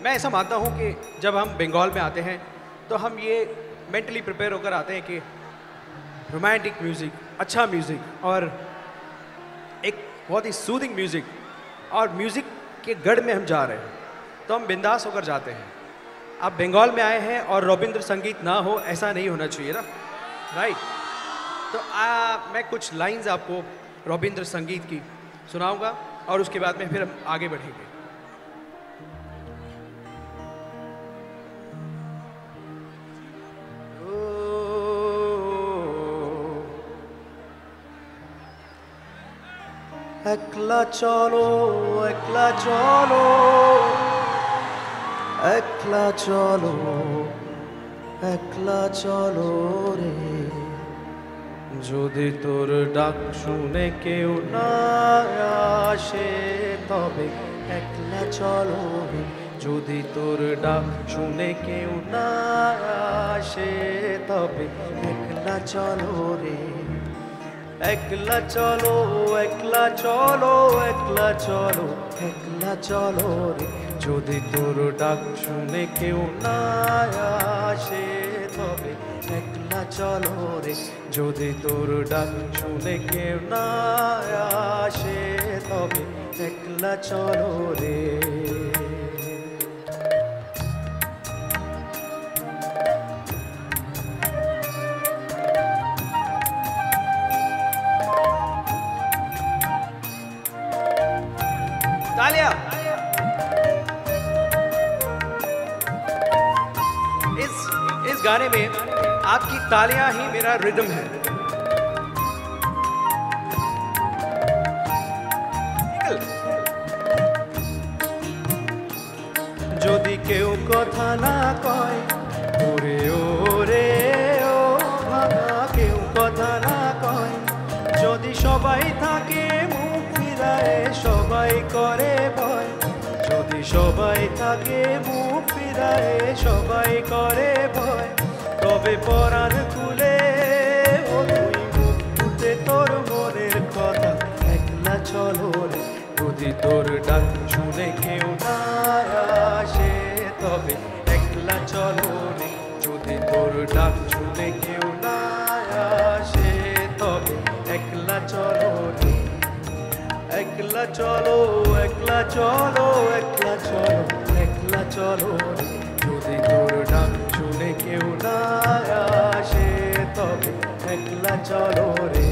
मैं ऐसा मानता हूँ कि जब हम बंगाल में आते हैं तो हम ये मेंटली प्रिपेयर होकर आते हैं कि रोमांटिक म्यूज़िक, अच्छा म्यूज़िक और एक बहुत ही सूदिंग म्यूज़िक और म्यूज़िक के गढ़ में हम जा रहे हैं तो हम बिंदास होकर जाते हैं। आप बंगाल में आए हैं और रविंद्र संगीत ना हो, ऐसा नहीं होना चाहिए ना, राइट? तो मैं कुछ लाइंस आपको रविंद्र संगीत की सुनाऊंगा और उसके बाद में फिर हम आगे बढ़ेंगे। একলা চলো একলা চলো একলা চলো একলা চলো রে, যদি তোর ডাক শুনে কেউ না আসে তবে একলা চলো রে, যদি তোর ডাক শুনে কেউ না আসে তবে একলা চলো রে। একলা চলো একলা চলো একলা চলো একলা চলো রে, যদি তোর ডাক শুনে কেউ না আসে তবে একলা চলো রে, যদি তোর ডাক শুনে কেউ না আসে তবে একলা চলো রে। तालियां। इस गाने में आपकी तालियां ही मेरा रिदम है। যদি কেউ কথা না কয় ওরে ওরে ও ভাঙা, কেউ কথা না কয়, যদি সবাই থাকে মুখ ফিরায় সবাই করে ভয়, যদি সবাই থাকে মুখ ফিরায় সবাই করে ভয়, তবে পরাণ খুলে ও তুই মুখ ফুটে তোর মনের কথা একলা চলো রে, যদি তোর ডাক শুনে কেউ না আসে তবে একলা চলো রে, যদি তোর ডাক শুনে কেউ না আসে তবে একলা চলো রে। একলা চলো একলা চলো একলা চলো একলা চলো রে, যদি তোর ডাক শুনে কেউ না আসে তবে একলা চলো রে।